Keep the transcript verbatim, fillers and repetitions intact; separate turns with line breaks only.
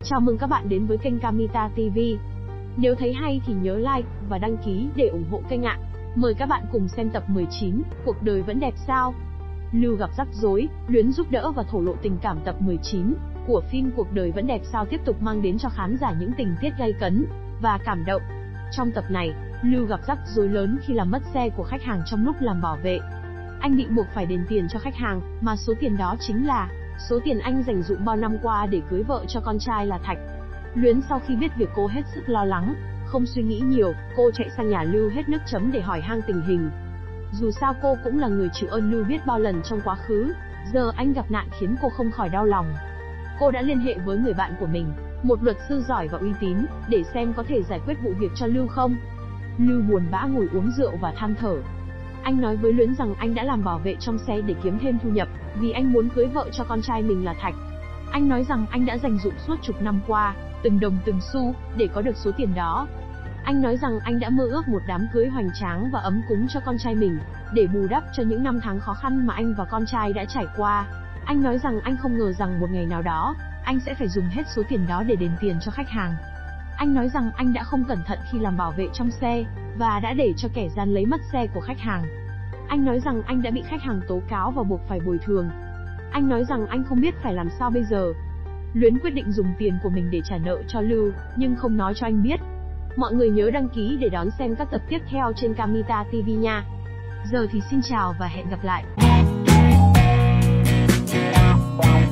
Chào mừng các bạn đến với kênh Camita ti vi. Nếu thấy hay thì nhớ like và đăng ký để ủng hộ kênh ạ. Mời các bạn cùng xem tập mười chín, Cuộc đời vẫn đẹp sao? Lưu gặp rắc rối, Luyến giúp đỡ và thổ lộ tình cảm. Tập mười chín của phim Cuộc đời vẫn đẹp sao tiếp tục mang đến cho khán giả những tình tiết gay cấn và cảm động. Trong tập này, Lưu gặp rắc rối lớn khi làm mất xe của khách hàng trong lúc làm bảo vệ. Anh bị buộc phải đền tiền cho khách hàng, mà số tiền đó chính là số tiền anh dành dụm bao năm qua để cưới vợ cho con trai là Thạch. Luyến sau khi biết việc cô hết sức lo lắng, không suy nghĩ nhiều, cô chạy sang nhà Lưu hết nước chấm để hỏi han tình hình. Dù sao cô cũng là người chịu ơn Lưu biết bao lần trong quá khứ, giờ anh gặp nạn khiến cô không khỏi đau lòng. Cô đã liên hệ với người bạn của mình, một luật sư giỏi và uy tín, để xem có thể giải quyết vụ việc cho Lưu không. Lưu buồn bã ngồi uống rượu và than thở. Anh nói với Luyến rằng anh đã làm bảo vệ trong xe để kiếm thêm thu nhập, vì anh muốn cưới vợ cho con trai mình là Thạch. Anh nói rằng anh đã dành dụm suốt chục năm qua, từng đồng từng xu, để có được số tiền đó. Anh nói rằng anh đã mơ ước một đám cưới hoành tráng và ấm cúng cho con trai mình, để bù đắp cho những năm tháng khó khăn mà anh và con trai đã trải qua. Anh nói rằng anh không ngờ rằng một ngày nào đó, anh sẽ phải dùng hết số tiền đó để đền tiền cho khách hàng. Anh nói rằng anh đã không cẩn thận khi làm bảo vệ trong xe, và đã để cho kẻ gian lấy mất xe của khách hàng. Anh nói rằng anh đã bị khách hàng tố cáo và buộc phải bồi thường. Anh nói rằng anh không biết phải làm sao bây giờ. Luyến quyết định dùng tiền của mình để trả nợ cho Lưu, nhưng không nói cho anh biết. Mọi người nhớ đăng ký để đón xem các tập tiếp theo trên Camita ti vi nha. Giờ thì xin chào và hẹn gặp lại.